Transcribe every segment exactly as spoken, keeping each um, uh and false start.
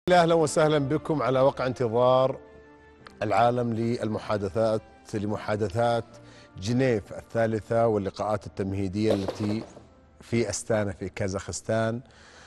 اهلا وسهلا بكم على وقع انتظار العالم للمحادثات لمحادثات جنيف الثالثة واللقاءات التمهيدية التي في أستانا في كازاخستان.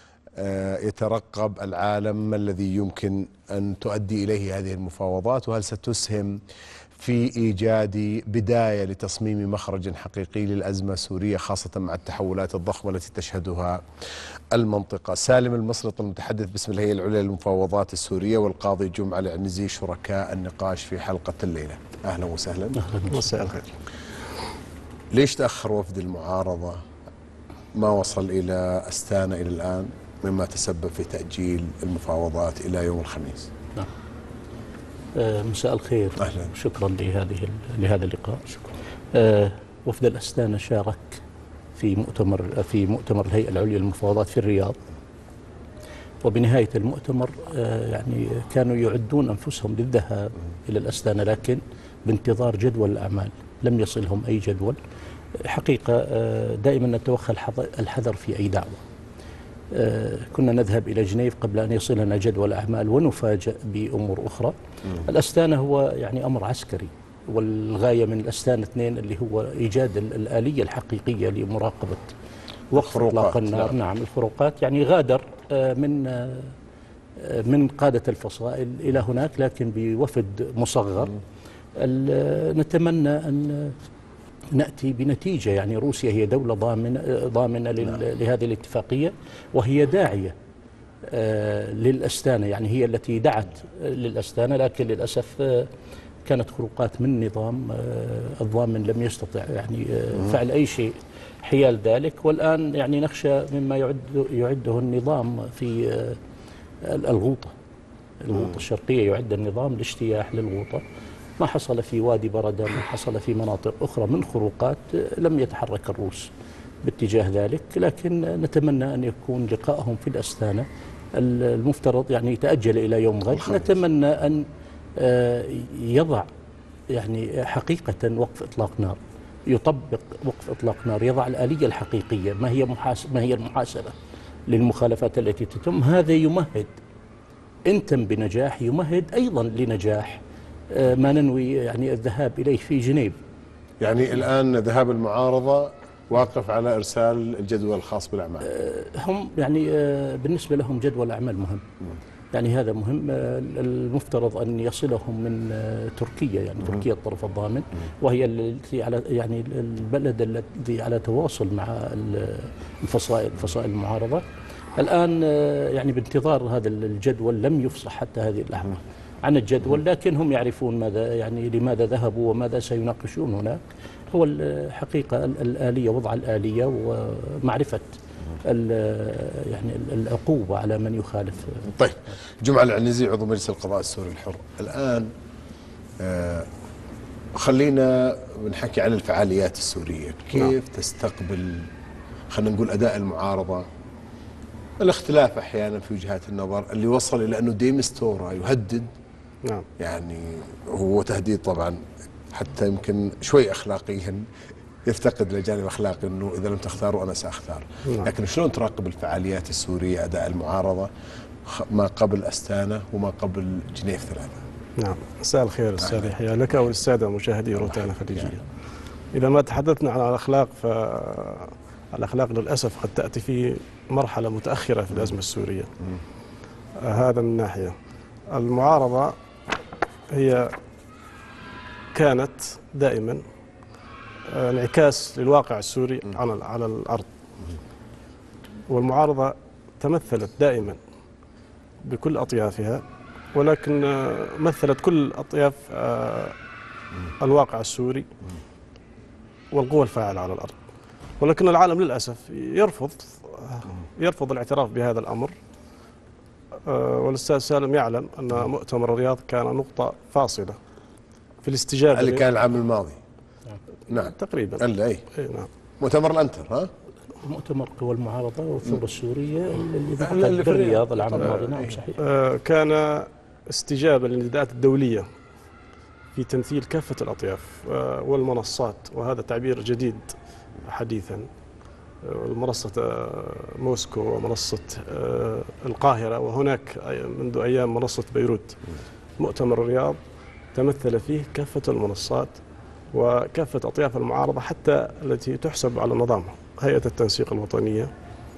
يترقب العالم ما الذي يمكن أن تؤدي إليه هذه المفاوضات، وهل ستسهم في إيجاد بداية لتصميم مخرج حقيقي للأزمة السورية، خاصة مع التحولات الضخمة التي تشهدها المنطقة. سالم المسلط المتحدث باسم الهيئة العليا للمفاوضات السورية، والقاضي جمعة العنزي شركاء النقاش في حلقة الليلة. أهلا وسهلا. أهلا مساء الخير. ليش تأخر وفد المعارضة ما وصل إلى أستانا إلى الآن، مما تسبب في تأجيل المفاوضات إلى يوم الخميس؟ نعم. آه مساء الخير. أهلا. شكرا لهذه لهذا اللقاء. شكرا. آه وفد الأستانا شارك في مؤتمر في مؤتمر الهيئة العليا للمفاوضات في الرياض، وبنهاية المؤتمر آه يعني كانوا يعدون أنفسهم للذهاب إلى الأستانا، لكن بانتظار جدول الأعمال لم يصلهم أي جدول. حقيقة آه دائما نتوخى الحذر في أي دعوة. آه كنا نذهب إلى جنيف قبل أن يصلنا جدول أعمال ونفاجأ بأمور أخرى. م. الأستانا هو يعني أمر عسكري، والغاية من الأستانا اثنين اللي هو إيجاد الآلية الحقيقية لمراقبة وقف إطلاق النار. نعم الفروقات. يعني غادر آه من آه من قادة الفصائل إلى هناك، لكن بوفد مصغر. نتمنى أن نأتي بنتيجة. يعني روسيا هي دولة ضامنة ضامنة لهذه الاتفاقية، وهي داعية آه للأستانا، يعني هي التي دعت للأستانا، لكن للأسف آه كانت خروقات من نظام آه الضامن لم يستطع يعني آه فعل أي شيء حيال ذلك. والآن يعني نخشى مما يعد يعده النظام في آه الغوطة الغوطة الشرقية. يعد النظام لاجتياح للغوطة. ما حصل في وادي بردة، ما حصل في مناطق أخرى من خروقات، لم يتحرك الروس باتجاه ذلك. لكن نتمنى أن يكون لقائهم في الأستانا المفترض يعني يتأجل إلى يوم غد. نتمنى أن يضع يعني حقيقة وقف إطلاق نار، يطبق وقف إطلاق نار، يضع الآلية الحقيقية. ما هي ما هي المحاسبة للمخالفات التي تتم. هذا يمهد إن تم بنجاح، يمهد أيضا لنجاح ما ننوي يعني الذهاب إليه في جنيف. يعني الآن ذهاب المعارضة واقف على إرسال الجدول الخاص بالأعمال. هم يعني بالنسبة لهم جدول أعمال مهم. يعني هذا مهم. المفترض أن يصلهم من تركيا، يعني تركيا الطرف الضامن، وهي التي على يعني البلد الذي على تواصل مع الفصائل فصائل المعارضة. الآن يعني بانتظار هذا الجدول، لم يفصح حتى هذه اللحظة عن الجدول، لكن هم يعرفون ماذا يعني لماذا ذهبوا وماذا سيناقشون هناك. هو الحقيقة الآلية، وضع الآلية ومعرفة يعني العقوبة على من يخالف. طيب، جمعة العنزي عضو مجلس القضاء السوري الحر، الآن آه خلينا نحكي عن الفعاليات السورية. كيف نعم. تستقبل خلينا نقول أداء المعارضة، الاختلاف أحيانا في وجهات النظر اللي وصل إلى أنه دي مستورة يهدد. نعم. يعني هو تهديد طبعا حتى يمكن شوي أخلاقيا، يفتقد لجانب أخلاقي أنه إذا لم تختاروا أنا سأختار. نعم. لكن شلون تراقب الفعاليات السورية، أداء المعارضة ما قبل أستانا وما قبل جنيف ثلاثة؟ نعم. مساء الخير أستاذ يحيى لك وللسادة مشاهدي روتانا خليجية. يعني. إذا ما تحدثنا عن الأخلاق، فالأخلاق للأسف قد تأتي في مرحلة متأخرة في الأزمة السورية. آه هذا من ناحية. المعارضة هي كانت دائما انعكاس للواقع السوري على على الأرض، والمعارضة تمثلت دائما بكل أطيافها، ولكن مثلت كل أطياف الواقع السوري والقوى الفاعلة على الأرض. ولكن العالم للأسف يرفض يرفض الاعتراف بهذا الأمر. والأستاذ سالم يعلم أن مؤتمر الرياض كان نقطة فاصلة في الاستجابة اللي كان العام الماضي. نعم تقريبا. الا اي نعم. مؤتمر الانتر، ها؟ مؤتمر قوى المعارضة والثورة السورية اللي, اللي في الرياض العام الماضي. نعم صحيح. آه كان استجابة للنداءات الدولية في تمثيل كافة الأطياف آه والمنصات، وهذا تعبير جديد حديثا. منصة موسكو ومنصة القاهرة، وهناك منذ أيام منصة بيروت. مؤتمر الرياض تمثل فيه كافة المنصات وكافة أطياف المعارضة حتى التي تحسب على نظامها، هيئة التنسيق الوطنية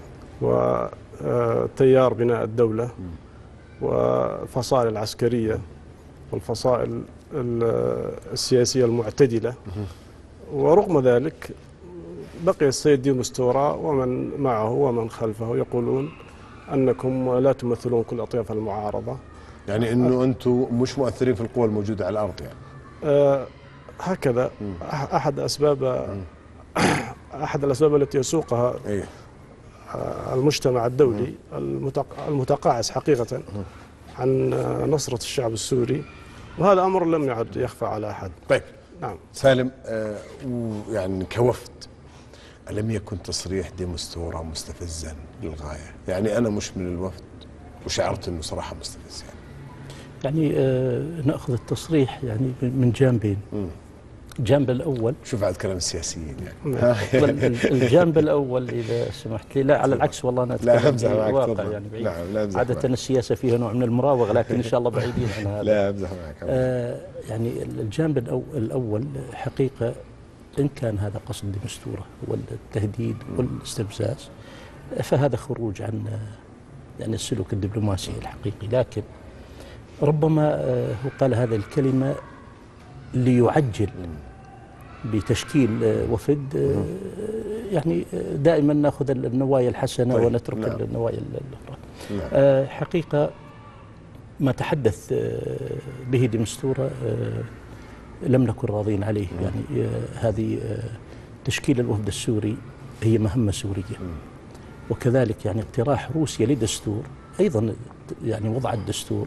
وتيار بناء الدولة والفصائل العسكرية والفصائل السياسية المعتدلة. ورغم ذلك بقي السيد دي مستورة ومن معه ومن خلفه يقولون أنكم لا تمثلون كل أطياف المعارضة، يعني أنه أنتم مش مؤثرين في القوى الموجودة على الأرض يعني. آه هكذا أحد أسباب أحد الأسباب التي يسوقها إيه؟ المجتمع الدولي المتقاعس حقيقة عن نصرة الشعب السوري، وهذا أمر لم يعد يخفى على أحد. طيب نعم سالم، آه يعني كوفد ألم يكن تصريح دي مستورة مستفزا للغاية؟ يعني أنا مش من الوفد وشعرت أنه صراحة مستفز يعني. يعني آه نأخذ التصريح يعني من جانبين. الجانب الأول، شوف عاد كلام السياسيين يعني. الجانب الأول إذا سمحت لي، لا على العكس والله أنا لا أمزح معك الواقع يعني بعيد. نعم لا أمزح عادة معك. السياسة فيها نوع من المراوغة، لكن إن شاء الله بعيدين عن هذا. لا أمزح معك. آه يعني الجانب الأول حقيقة إن كان هذا قصد دمستورة والتهديد والاستفزاز فهذا خروج عن يعني السلوك الدبلوماسي الحقيقي، لكن ربما هو قال هذه الكلمة ليعجل بتشكيل وفد. يعني دائما ناخذ النوايا الحسنة طيب. ونترك نعم. النوايا الأخرى. نعم. حقيقة ما تحدث به دمستورة لم نكن راضين عليه. يعني هذه تشكيل الوفد السوري هي مهمة سورية، وكذلك يعني اقتراح روسيا لدستور أيضا يعني وضع الدستور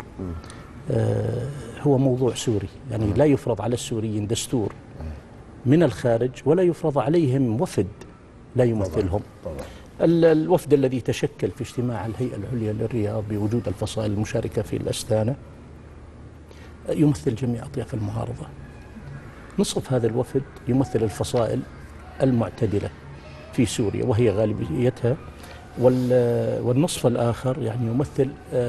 هو موضوع سوري. يعني لا يفرض على السوريين دستور من الخارج ولا يفرض عليهم وفد لا يمثلهم. طبعا. طبعا. الوفد الذي تشكل في اجتماع الهيئة العليا للرياض بوجود الفصائل المشاركة في الأستانة يمثل جميع أطياف المعارضة. نصف هذا الوفد يمثل الفصائل المعتدلة في سوريا وهي غالبيتها، والنصف الآخر يعني يمثل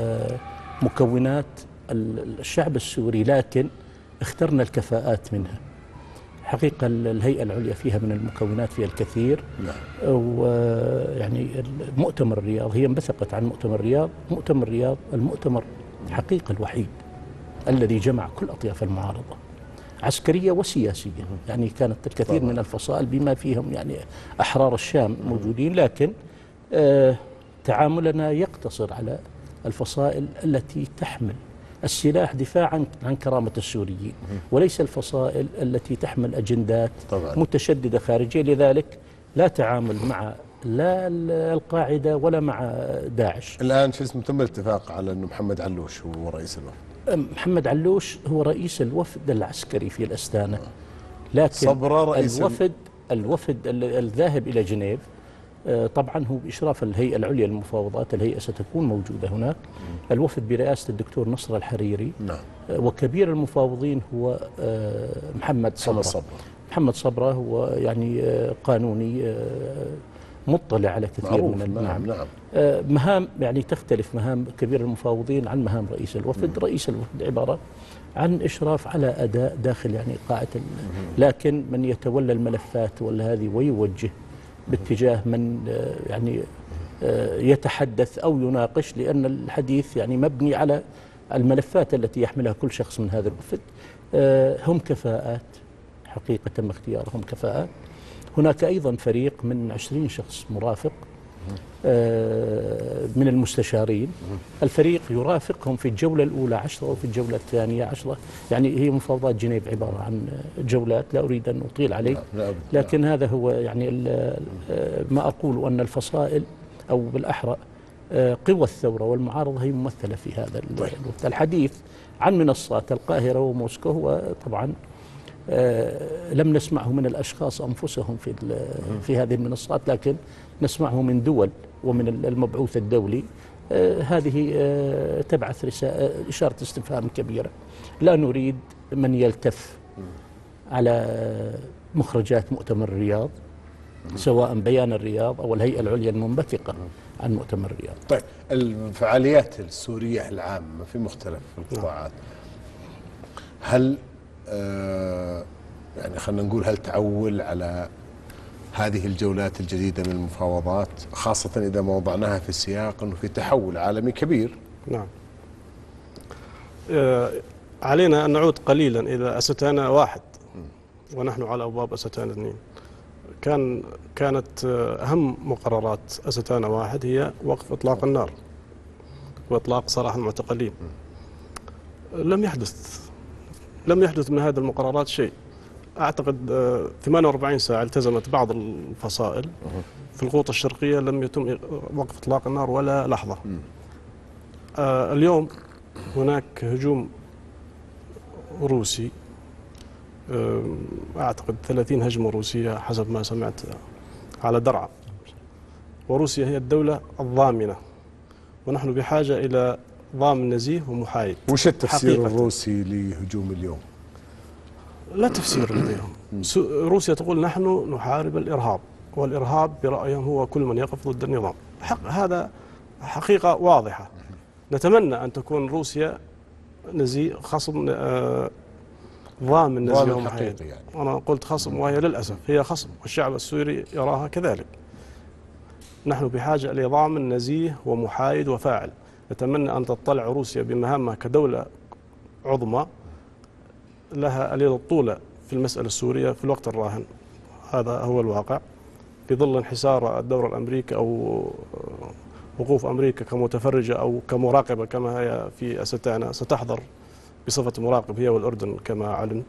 مكونات الشعب السوري، لكن اخترنا الكفاءات منها. حقيقة الهيئة العليا فيها من المكونات فيها الكثير. نعم. ويعني مؤتمر الرياض هي انبثقت عن مؤتمر الرياض. مؤتمر الرياض المؤتمر حقيقة الوحيد الذي جمع كل أطياف المعارضة عسكرية وسياسية. يعني كانت الكثير طبعا. من الفصائل بما فيهم يعني أحرار الشام موجودين، لكن آه تعاملنا يقتصر على الفصائل التي تحمل السلاح دفاعا عن كرامة السوريين، وليس الفصائل التي تحمل أجندات طبعا. متشددة خارجية. لذلك لا تعامل مع لا القاعدة ولا مع داعش. الآن شو اسمه تم الاتفاق على أنه محمد علوش هو رئيس الوفد. محمد علوش هو رئيس الوفد العسكري في الأستانة، لكن صبرا رئيس الوفد الوفد الذاهب إلى جنيف طبعا هو بإشراف الهيئة العليا للمفاوضات. الهيئة ستكون موجودة هناك. الوفد برئاسة الدكتور نصر الحريري. نعم. وكبير المفاوضين هو محمد صبرا. صبرا. محمد صبرا هو يعني قانوني مطلع على كثير من النعم. نعم. مهام يعني تختلف مهام كبير المفاوضين عن مهام رئيس الوفد. مم. رئيس الوفد عبارة عن إشراف على أداء داخل يعني قاعة، لكن من يتولى الملفات والهذه ويوجه باتجاه من يعني يتحدث أو يناقش، لأن الحديث يعني مبني على الملفات التي يحملها كل شخص من هذا الوفد. هم كفاءات حقيقة تم اختيارهم كفاءات. هناك أيضا فريق من عشرين شخص مرافق من المستشارين. الفريق يرافقهم في الجولة الأولى عشرة وفي الجولة الثانية عشرة. يعني هي مفاوضات جنيف عبارة عن جولات، لا أريد أن أطيل عليك، لكن هذا هو يعني ما أقول، أن الفصائل أو بالأحرى قوى الثورة والمعارضة هي ممثلة في هذا الوقت. الحديث عن منصات القاهرة وموسكو هو طبعا لم نسمعه من الأشخاص أنفسهم في في هذه المنصات، لكن نسمعه من دول ومن المبعوث الدولي. هذه تبعث رسالة إشارة استفهام كبيرة. لا نريد من يلتف على مخرجات مؤتمر الرياض سواء بيان الرياض أو الهيئة العليا المنبثقة عن مؤتمر الرياض. طيب الفعاليات السورية العامة في مختلف القطاعات، هل آه يعني خلينا نقول هل تعول على هذه الجولات الجديدة من المفاوضات، خاصة إذا ما وضعناها في سياق أنه في تحول عالمي كبير؟ نعم. آه علينا أن نعود قليلا إلى أستانا واحد ونحن على أبواب أستانا اثنين. كان كانت أهم مقررات أستانا واحد هي وقف إطلاق النار وإطلاق سراح المعتقلين. لم يحدث لم يحدث من هذه المقررات شيء. أعتقد ثمانية وأربعين ساعة التزمت بعض الفصائل في الغوطة الشرقية، لم يتم وقف إطلاق النار ولا لحظة. آه اليوم هناك هجوم روسي، أعتقد ثلاثين هجمة روسية حسب ما سمعت على درعا، وروسيا هي الدولة الضامنة، ونحن بحاجة إلى ضامن نزيه ومحايد. وش التفسير حقيقة الروسي لهجوم اليوم؟ لا تفسير لديهم. روسيا تقول نحن نحارب الإرهاب، والإرهاب برأيهم هو كل من يقف ضد النظام. حق هذا حقيقة واضحة. نتمنى أن تكون روسيا نزيه خصم آه ضامن نزيه ومحايد. يعني. أنا قلت خصم وهي للأسف هي خصم، والشعب السوري يراها كذلك. نحن بحاجة لضامن نزيه ومحايد وفاعل. نتمنى أن تطلع روسيا بمهامها كدولة عظمى لها اليد الطولة في المسألة السورية في الوقت الراهن. هذا هو الواقع، في ظل انحسار الدولة الأمريكي أو وقوف أمريكا كمتفرجة أو كمراقبة كما هي في أستانا، ستحضر بصفة مراقب هي والأردن كما علمت.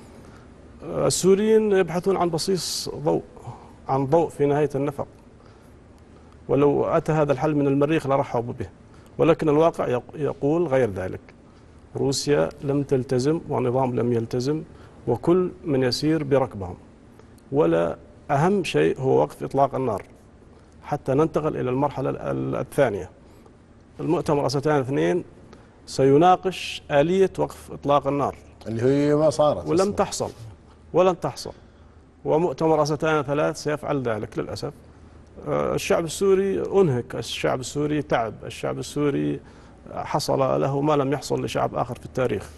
السوريين يبحثون عن بصيص ضوء، عن ضوء في نهاية النفق، ولو أتى هذا الحل من المريخ لرحبوا به، ولكن الواقع يقول غير ذلك. روسيا لم تلتزم والنظام لم يلتزم، وكل من يسير بركبهم، ولا أهم شيء هو وقف إطلاق النار حتى ننتقل إلى المرحلة الثانية. المؤتمر أستانا اثنين سيناقش آلية وقف إطلاق النار اللي هي ما صارت ولم تحصل ولن تحصل، ومؤتمر أستانا ثلاث سيفعل ذلك للأسف. الشعب السوري أنهك، الشعب السوري تعب، الشعب السوري حصل له ما لم يحصل لشعب آخر في التاريخ،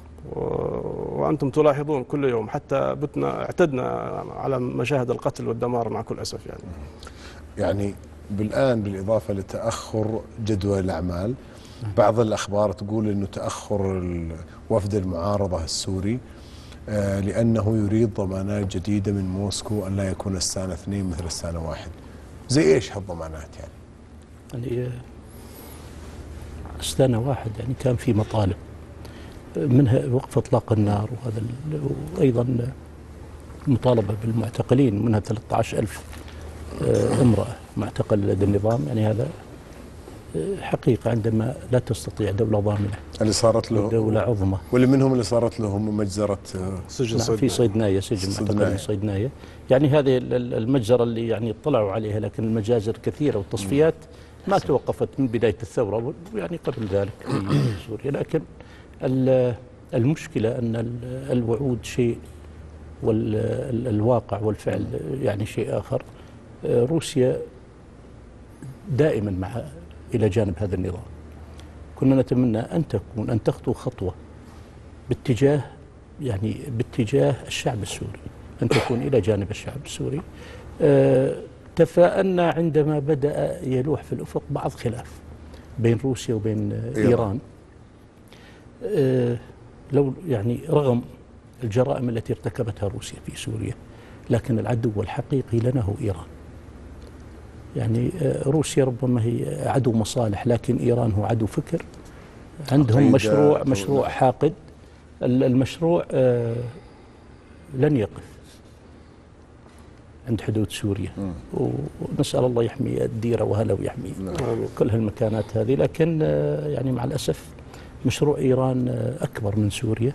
وأنتم تلاحظون كل يوم، حتى بتنا اعتدنا على مشاهد القتل والدمار مع كل أسف. يعني يعني بالآن بالإضافة لتأخر جدول الأعمال، بعض الأخبار تقول أنه تأخر وفد المعارضة السوري آه لأنه يريد ضمانات جديدة من موسكو أن لا يكون أستانا اثنين مثل أستانا واحد. زي إيش هالضمانات يعني؟ يعني أستانا واحد يعني كان في مطالب منها وقف إطلاق النار، وهذا وأيضا مطالبة بالمعتقلين، منها ثلاثة عشر ألف امرأة معتقل لدى النظام. يعني هذا حقيقة عندما لا تستطيع دولة ضامنة اللي صارت له دولة عظمى، واللي منهم اللي صارت لهم مجزرة سجن نعم في صيدناية، سجن معتقلين صيدناية. يعني هذه المجزرة اللي يعني اطلعوا عليها، لكن المجازر كثيرة والتصفيات ما توقفت من بداية الثورة، يعني قبل ذلك في سوريا. لكن المشكلة أن الوعود شيء والواقع والفعل يعني شيء آخر. روسيا دائما مع إلى جانب هذا النظام. كنا نتمنى أن تكون أن تخطو خطوة باتجاه يعني باتجاه الشعب السوري، أن تكون إلى جانب الشعب السوري. أه تفاءلنا عندما بدأ يلوح في الأفق بعض خلاف بين روسيا وبين إيران. أه لو يعني رغم الجرائم التي ارتكبتها روسيا في سوريا، لكن العدو الحقيقي لنا هو إيران. يعني روسيا ربما هي عدو مصالح، لكن إيران هو عدو فكر. عندهم مشروع مشروع حاقد. المشروع لن يقف عند حدود سوريا، ونسأل الله يحمي الديرة وهلا ويحمي كل هالمكانات هذه. لكن يعني مع الأسف مشروع إيران أكبر من سوريا.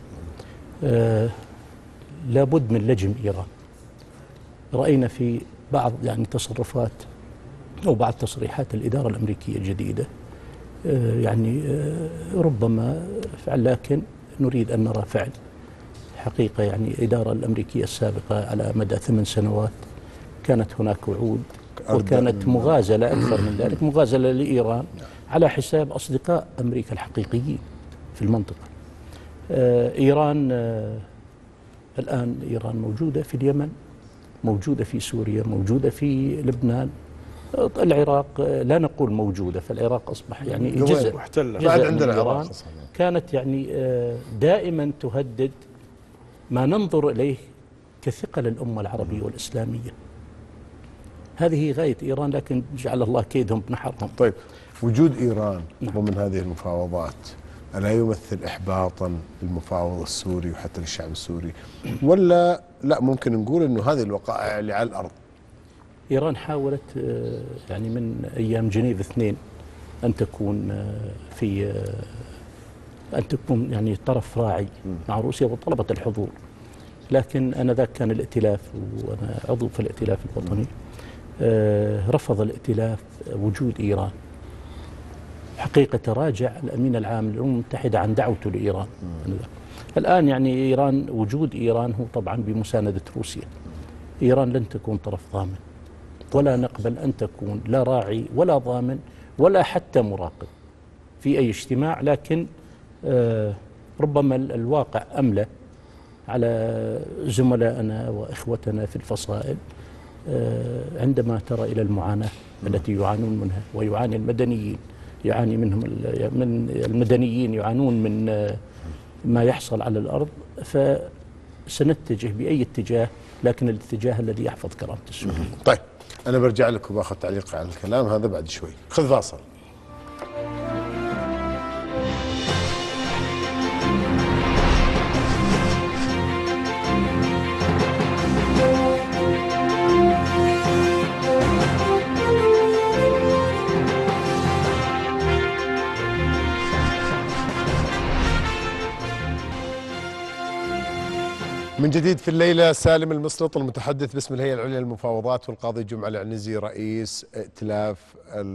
لابد من لجم إيران. رأينا في بعض يعني تصرفات أو بعض تصريحات الإدارة الأمريكية الجديدة يعني ربما فعل، لكن نريد أن نرى فعل حقيقة. يعني الإدارة الأمريكية السابقة على مدى ثمان سنوات كانت هناك وعود وكانت مغازلة أكثر من ذلك، مغازلة لإيران على حساب أصدقاء أمريكا الحقيقيين في المنطقة. إيران الآن إيران موجودة في اليمن، موجودة في سوريا، موجودة في لبنان، العراق لا نقول موجودة، فالعراق أصبح يعني جزء محتلة بعد من عندنا إيران. العراق كانت يعني دائما تهدد ما ننظر إليه كثقل الأمة العربية والإسلامية. هذه غاية إيران، لكن جعل الله كيدهم بنحرهم. طيب، وجود إيران ضمن هذه المفاوضات ألا يمثل إحباطا للمفاوض السوري وحتى للشعب السوري، ولا لا ممكن نقول أنه هذه الوقائع اللي على الأرض؟ إيران حاولت يعني من أيام جنيف اثنين أن تكون في أن تكون يعني طرف راعي مع روسيا، وطلبت الحضور، لكن أنذاك كان الائتلاف وأنا عضو في الائتلاف الوطني، رفض الائتلاف وجود إيران. حقيقة تراجع الأمين العام للأمم المتحدة عن دعوته لإيران. الآن يعني إيران، وجود إيران هو طبعا بمساندة روسيا. إيران لن تكون طرف ضامن، ولا نقبل أن تكون لا راعي ولا ضامن ولا حتى مراقب في أي اجتماع، لكن آه ربما الواقع أملى على زملائنا وإخوتنا في الفصائل آه عندما ترى إلى المعاناة التي يعانون منها، ويعاني المدنيين، يعاني منهم من المدنيين يعانون من آه ما يحصل على الأرض، فسنتجه بأي اتجاه، لكن الاتجاه الذي يحفظ كرامة السوريين. طيب، أنا برجع لك وباخذ تعليق على الكلام هذا بعد شوي. خذ فاصل. من جديد في الليلة سالم المسلط المتحدث باسم الهيئة العليا للمفاوضات، والقاضي جمعة العنزي رئيس ائتلاف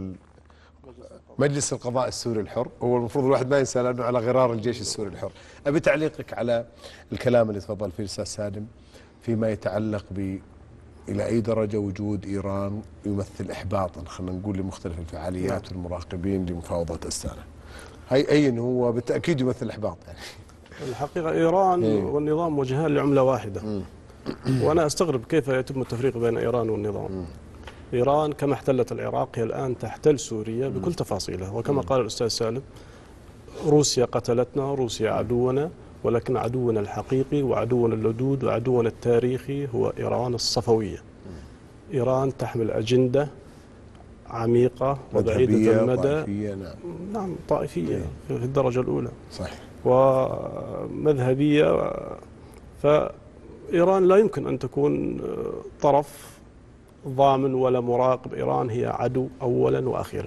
مجلس القضاء السوري الحر. هو المفروض الواحد ما ينسى لأنه على غرار الجيش السوري الحر. أبي تعليقك على الكلام اللي تفضل فيه الأستاذ سالم فيما يتعلق ب إلى أي درجة وجود إيران يمثل إحباطا، خلينا نقول، لمختلف الفعاليات والمراقبين لمفاوضات أستانا. هي أي إنه هو بالتأكيد يمثل إحباط يعني. الحقيقة إيران إيه؟ والنظام وجهان لعملة واحدة. مم. وأنا أستغرب كيف يتم التفريق بين إيران والنظام. مم. إيران كما احتلت العراق هي الآن تحتل سوريا بكل مم. تفاصيلها، وكما مم. قال الأستاذ سالم، روسيا قتلتنا، روسيا عدونا، ولكن عدونا الحقيقي وعدونا اللدود وعدونا التاريخي هو إيران الصفوية. مم. إيران تحمل أجندة عميقة وبعيدة المدى. طائفية. نعم. نعم طائفية مم. في الدرجة الأولى. صحيح. ومذهبية. فإيران لا يمكن أن تكون طرف ضامن ولا مراقب. إيران هي عدو أولا وأخيرا.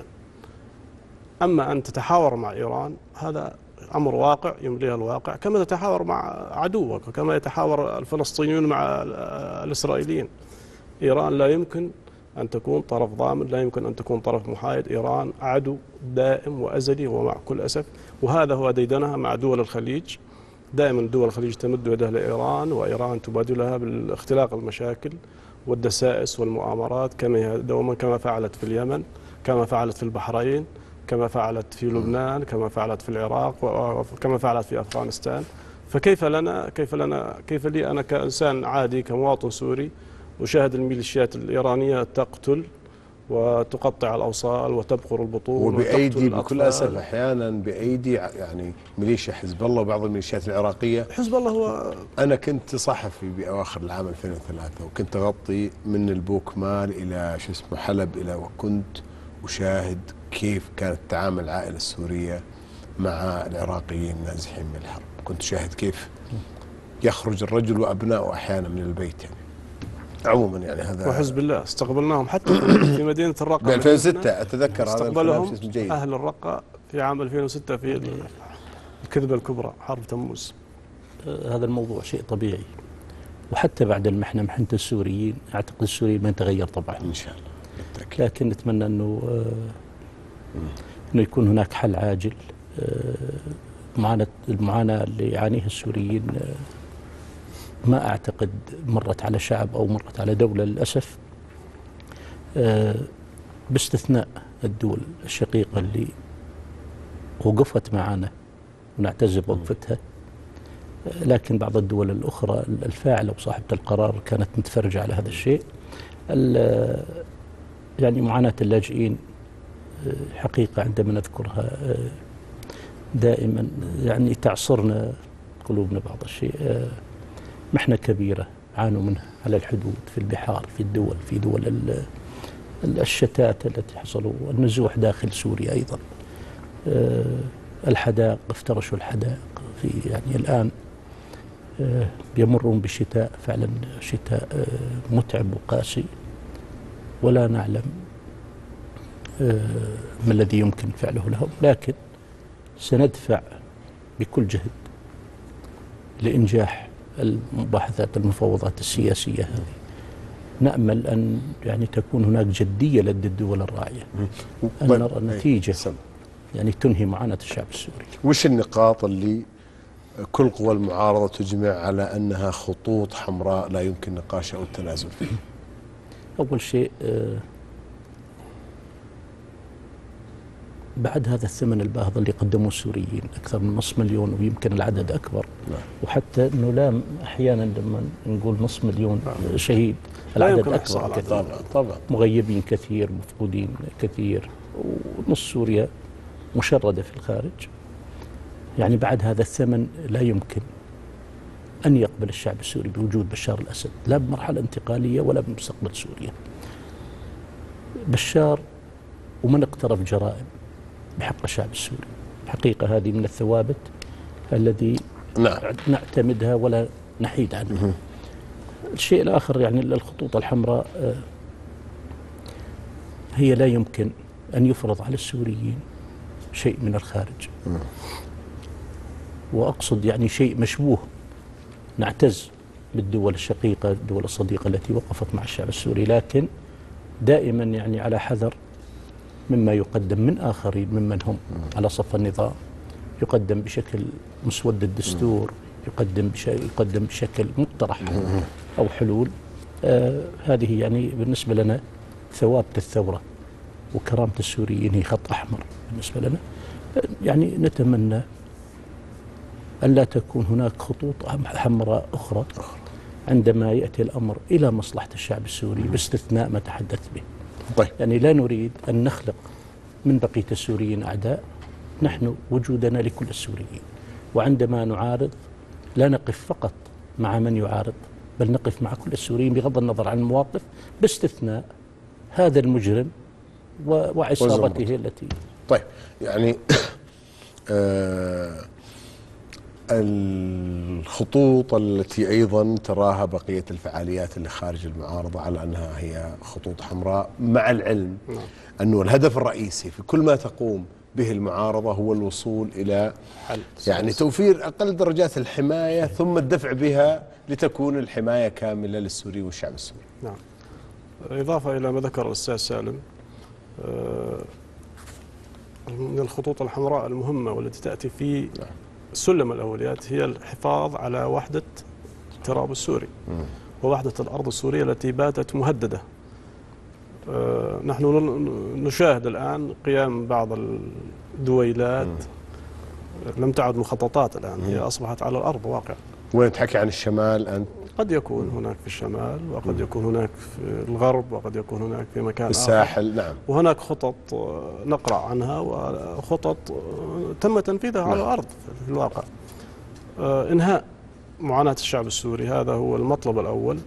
أما أن تتحاور مع إيران هذا أمر واقع يمليها الواقع، كما تتحاور مع عدوك وكما يتحاور الفلسطينيون مع الإسرائيليين. إيران لا يمكن أن تكون طرف ضامن، لا يمكن أن تكون طرف محايد. إيران عدو دائم وأزلي ومع كل أسف، وهذا هو ديدنها مع دول الخليج. دائما دول الخليج تمد يدها لإيران، وإيران تبادلها بالاختلاق المشاكل والدسائس والمؤامرات، كما دوما كما فعلت في اليمن، كما فعلت في البحرين، كما فعلت في لبنان، كما فعلت في العراق، وكما فعلت في أفغانستان. فكيف لنا كيف لنا كيف لي أنا كإنسان عادي كمواطن سوري أشاهد الميليشيات الإيرانية تقتل وتقطع الأوصال وتبخر البطون وبأيدي بكل أسف أحيانا بأيدي يعني ميليشيا حزب الله وبعض الميليشيات العراقية. حزب الله هو أنا كنت صحفي بأواخر العام ألفين وثلاثة، وكنت أغطي من البوكمال إلى شو اسمه حلب إلى، وكنت أشاهد كيف كانت التعامل العائلة السورية مع العراقيين النازحين من الحرب. كنت أشاهد كيف يخرج الرجل وأبنائه أحيانا من البيت يعني. عموما يعني هذا وحزب الله استقبلناهم حتى في مدينة الرقة ب ألفين وستة أتذكر هذا استقبلهم أهل الرقة في عام ألفين وستة في الكذبة الكبرى حرب تموز. هذا الموضوع شيء طبيعي، وحتى بعد المحنة محنة السوريين أعتقد السوريين ما يتغير طبعا إن شاء الله، لكن نتمنى أنه أنه يكون هناك حل عاجل. معاناة المعاناة اللي يعانيها السوريين ما أعتقد مرت على شعب أو مرت على دولة للأسف باستثناء الدول الشقيقة اللي وقفت معنا ونعتز بوقفتها، لكن بعض الدول الأخرى الفاعلة وصاحبة القرار كانت متفرجة على هذا الشيء. يعني معاناة اللاجئين حقيقة عندما نذكرها دائما يعني تعصرنا قلوبنا بعض الشيء. محنة كبيرة عانوا منها على الحدود، في البحار، في الدول، في دول الشتات التي حصلوا، النزوح داخل سوريا أيضا، الحدائق، افترشوا الحدائق في يعني الآن يمرون بشتاء فعلا شتاء متعب وقاسي، ولا نعلم ما الذي يمكن فعله لهم، لكن سندفع بكل جهد لإنجاح المباحثات المفاوضات السياسية هذه. نأمل أن يعني تكون هناك جدية لدى الدول الراعية، أن نرى نتيجة يعني تنهي معاناة الشعب السوري. وش النقاط اللي كل قوى المعارضة تجمع على أنها خطوط حمراء لا يمكن نقاشها أو التنازل فيها؟ أول شيء بعد هذا الثمن الباهظ اللي قدموه السوريين، أكثر من نصف مليون ويمكن العدد أكبر، لا. وحتى أنه لا أحيانا لما نقول نصف مليون شهيد العدد أكبر كثير، طبعا طبعا مغيبين كثير، مفقودين كثير، ونص سوريا مشردة في الخارج. يعني بعد هذا الثمن لا يمكن أن يقبل الشعب السوري بوجود بشار الأسد، لا بمرحلة انتقالية ولا بمستقبل سوريا. بشار ومن اقترف جرائم بحق الشعب السوري، حقيقة هذه من الثوابت الذي نعم. نعتمدها ولا نحيد عنها. الشيء الآخر يعني الخطوط الحمراء هي لا يمكن أن يفرض على السوريين شيء من الخارج، وأقصد يعني شيء مشبوه. نعتز بالدول الشقيقة، الدول الصديقة التي وقفت مع الشعب السوري، لكن دائما يعني على حذر مما يقدم من آخرين ممن هم على صف النظام، يقدم بشكل مسود الدستور، يقدم بشكل, يقدم بشكل مقترح أو حلول. آه هذه يعني بالنسبة لنا ثوابت الثورة وكرامة السوريين هي خط أحمر بالنسبة لنا. آه يعني نتمنى أن لا تكون هناك خطوط حمراء أخرى عندما يأتي الأمر إلى مصلحة الشعب السوري، باستثناء ما تحدثت به. طيب. يعني لا نريد أن نخلق من بقية السوريين أعداء، نحن وجودنا لكل السوريين، وعندما نعارض لا نقف فقط مع من يعارض، بل نقف مع كل السوريين بغض النظر عن المواقف، باستثناء هذا المجرم وعصابته التي. طيب يعني آه الخطوط التي أيضا تراها بقية الفعاليات اللي خارج المعارضة على أنها هي خطوط حمراء، مع العلم أنه الهدف الرئيسي في كل ما تقوم به المعارضة هو الوصول إلى يعني توفير أقل درجات الحماية، ثم الدفع بها لتكون الحماية كاملة للسوري والشعب السوري. نعم. إضافة إلى ما ذكر الأستاذ سالم، من الخطوط الحمراء المهمة والتي تأتي في نعم. سلم الأولويات هي الحفاظ على وحدة التراب السوري ووحدة الأرض السورية التي باتت مهددة. أه نحن نشاهد الآن قيام بعض الدويلات لم تعد مخططات الآن، هي أصبحت على الأرض واقع. وين تحكي عن الشمال أنت؟ قد يكون هناك في الشمال، وقد يكون هناك في الغرب، وقد يكون هناك في مكان في الساحل آخر. نعم. وهناك خطط نقرأ عنها وخطط تم تنفيذها نعم. على الأرض في الواقع. آه إنهاء معاناة الشعب السوري هذا هو المطلب الأول،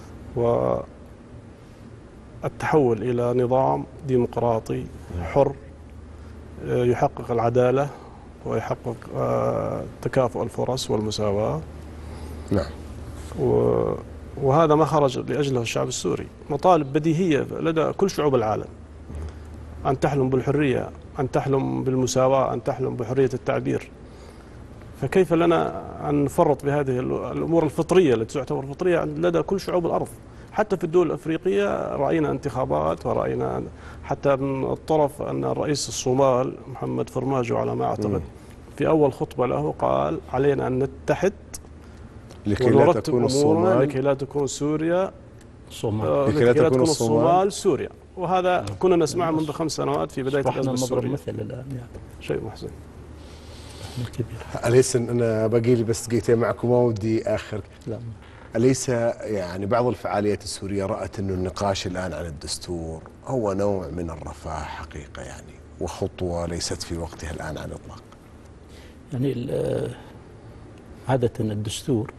والتحول إلى نظام ديمقراطي حر آه يحقق العدالة ويحقق آه تكافؤ الفرص والمساواة. نعم. وهذا ما خرج لأجله الشعب السوري، مطالب بديهية لدى كل شعوب العالم، أن تحلم بالحرية، أن تحلم بالمساواة، أن تحلم بحرية التعبير. فكيف لنا أن نفرط بهذه الأمور الفطرية التي تعتبر فطرية لدى كل شعوب الأرض؟ حتى في الدول الأفريقية رأينا انتخابات، ورأينا حتى من الطرف أن الرئيس الصومال محمد فرماجو على ما أعتقد في أول خطبة له قال علينا أن نتحد لكي لا تكون الصومال لكي لا تكون سوريا الصومال لكي لا تكون الصومال سوريا، وهذا كنا نسمعه منذ خمس سنوات في بداية الأزمة السورية. مثل الآن يعني شيء محزن كبير. أليس أنا باقي لي بس دقيقتين معكم وما ودي آخر. لا. أليس يعني بعض الفعاليات السورية رأت أنه النقاش الآن عن الدستور هو نوع من الرفاه حقيقة يعني، وخطوة ليست في وقتها الآن على الإطلاق؟ يعني عادة الدستور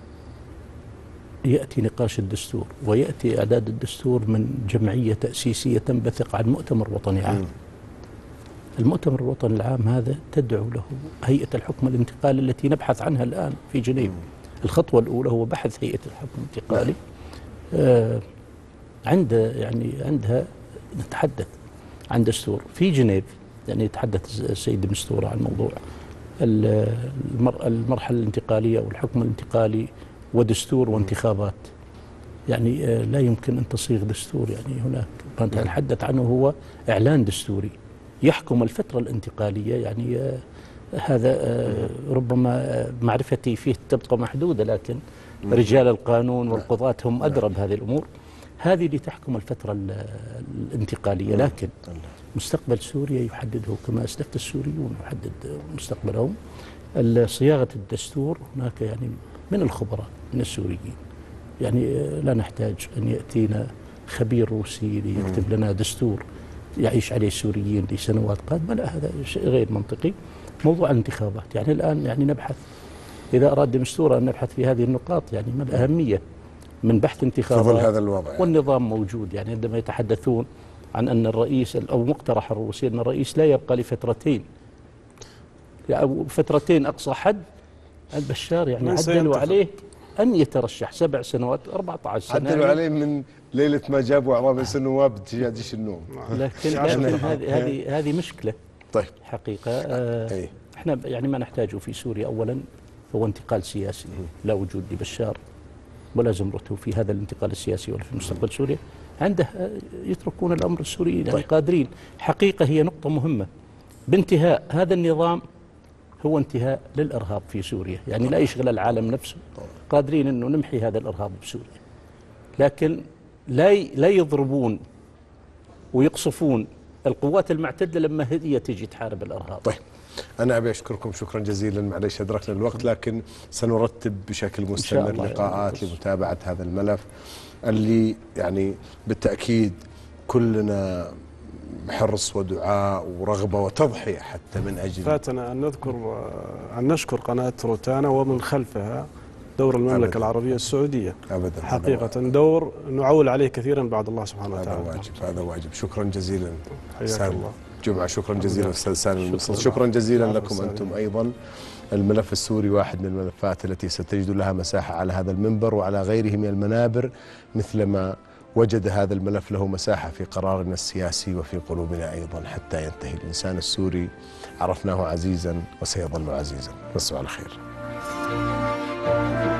يأتي نقاش الدستور ويأتي إعداد الدستور من جمعية تأسيسية تنبثق عن مؤتمر وطني عام. م. المؤتمر الوطني العام هذا تدعو له هيئة الحكم الانتقالي التي نبحث عنها الآن في جنيف. م. الخطوة الأولى هو بحث هيئة الحكم الانتقالي. آه عند يعني عندها نتحدث عن دستور في جنيف، يعني يتحدث السيد مستورة عن موضوع المرحلة الانتقالية والحكم الانتقالي ودستور وانتخابات. يعني آه لا يمكن أن تصيغ دستور، يعني هناك ما نتحدث عنه هو إعلان دستوري يحكم الفترة الانتقالية. يعني آه هذا آه ربما معرفتي فيه تبقى محدودة، لكن رجال القانون والقضاة هم أدرى بهذه الأمور. هذه اللي تحكم الفترة الانتقالية، لكن مستقبل سوريا يحدده كما أسلفت السوريون يحدد مستقبلهم. صياغة الدستور هناك يعني من الخبراء من السوريين، يعني لا نحتاج أن يأتينا خبير روسي ليكتب لنا دستور يعيش عليه السوريين لسنوات قادمة. لا، هذا شيء غير منطقي. موضوع الانتخابات يعني الآن يعني نبحث، إذا أراد مستورة أن نبحث في هذه النقاط يعني ما الأهمية من بحث انتخابات هذا الوضع يعني. والنظام موجود. يعني عندما يتحدثون عن أن الرئيس أو مقترح الروسي أن الرئيس لا يبقى لفترتين، يعني فترتين أقصى حد، البشار يعني عدلوا عليه أن يترشح سبع سنوات أربعة عشر سنة. عدلوا عليه من ليلة ما جابوا أعضاء مجلس النواب باتجاه جيش النوم. لكن هذه هذه هذه مشكلة طيب حقيقة. آه احنا يعني ما نحتاجه في سوريا أولا هو انتقال سياسي، لا وجود لبشار ولا زمرته في هذا الانتقال السياسي ولا في مستقبل سوريا. عنده يتركون الأمر السوريين يعني طيب. قادرين. حقيقة هي نقطة مهمة، بانتهاء هذا النظام هو انتهاء للإرهاب في سوريا. يعني لا يشغل العالم نفسه، قادرين أنه نمحي هذا الإرهاب بسوريا، لكن لا لا يضربون ويقصفون القوات المعتدلة لما هي تجي تحارب الإرهاب. طيب أنا أبي أشكركم شكرا جزيلا، معليش أدركنا الوقت، لكن سنرتب بشكل مستمر لقاءات لمتابعة هذا الملف اللي يعني بالتأكيد كلنا حرص ودعاء ورغبة وتضحية حتى من أجل. فاتنا أن نذكر أن نشكر قناة روتانا ومن خلفها دور المملكة أبداً. العربية السعودية أبدا حقيقة دور نعول عليه كثيرا بعد الله سبحانه وتعالى. هذا واجب، هذا واجب. شكرا جزيلا حياك الله جمعة، شكرا جزيلا أستاذ سالم المصري، شكرا جزيلا لكم أنتم أيضا. الملف السوري واحد من الملفات التي ستجد لها مساحة على هذا المنبر وعلى غيره من المنابر، مثلما وجد هذا الملف له مساحة في قرارنا السياسي وفي قلوبنا أيضا حتى ينتهي. الإنسان السوري عرفناه عزيزا وسيظل عزيزا. نصبح على خير.